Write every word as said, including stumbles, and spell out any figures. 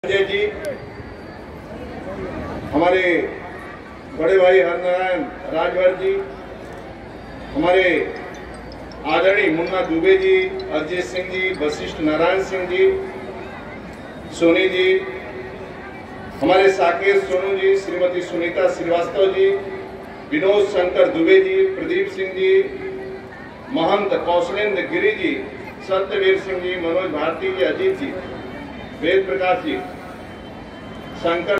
संजय जी, हमारे बड़े भाई हरनारायण राजभर जी, हमारे आदरणीय मुन्ना दुबे जी, अरिजीत सिंह जी, वशिष्ठ नारायण सिंह जी, सोनी जी, हमारे साकेत सोनू जी, श्रीमती सुनीता श्रीवास्तव जी, विनोद शंकर दुबे जी, प्रदीप सिंह जी, महंत कौशलेंद्र गिरी जी, सत्यवीर सिंह जी, मनोज भारती जी, अजीत जी, वेद प्रकाश जी, शंकर